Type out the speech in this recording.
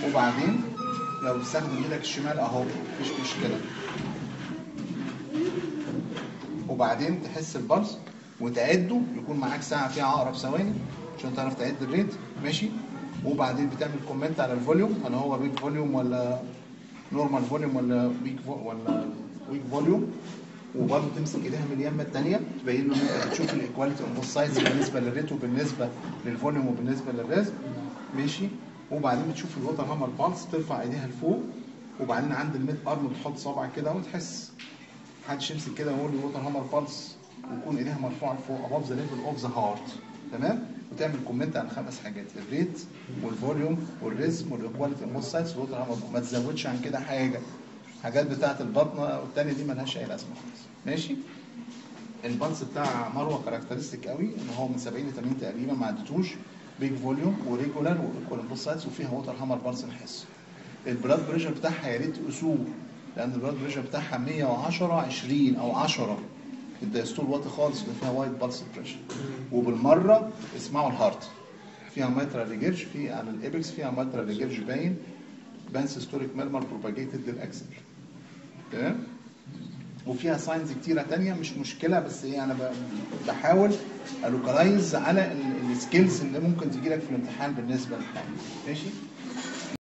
وبعدين لو تستخدم ايدك الشمال اهو مفيش مشكله، وبعدين تحس البلس وتعده، يكون معاك ساعه فيها عقرب ثواني عشان تعرف تعد الريت، ماشي. وبعدين بتعمل كومنت على الفوليوم، هل هو بيج فوليوم ولا نورمال فوليوم ولا ويك فوليوم. وبرضه تمسك ايديها من اليمه الثانيه تبين له ان انت بتشوف الايكواليتي اون بوث سايدز بالنسبه للريت وبالنسبه للفوليوم وبالنسبه للريزم، ماشي. وبعدين بتشوف الوتر هامر بالس، ترفع ايديها لفوق، وبعدين عند الميد ارم تحط صبعك كده وتحس. محدش يمسك كده ويقول لي ووتر هامر بالس ويكون ايديها مرفوعه لفوق above the level of the heart، تمام. وتعمل كومنت على 5 حاجات: الريت والفوليوم والريزم والايكواليتي اون بوث سايدز والوتر هامر. ما تزودش عن كده حاجه، حاجات بتاعت البطنه والتانيه دي مالهاش اي لازمه خالص، ماشي. البلس بتاع مروه كاركترستيك قوي، ان هو من 70 ل 80 تقريبا، ما عدتوش. بيج فوليوم وريجولار وايكوال اون بوث سايدز، وفيها ووتر هامر بلس نحس. البلاد بريشر بتاعها يا ريت تقيسوه، لان البلاد بريشر بتاعها 110 20 او 10. الدايستول واطي خالص وفيها وايد بالس بريشر. وبالمره اسمعوا الهارت، فيها مايترال ريجيرج، في على الابكس فيها مايترال ريجيرج باين، بان سيستوليك ميرمر بروباجيتد للاكسل، تمام. وفيها ساينز كتيره تانية مش مشكله، بس ايه انا بحاول الوكالايز على السكيلز اللي ممكن تجي لك في الامتحان بالنسبه للحاجه، ماشي.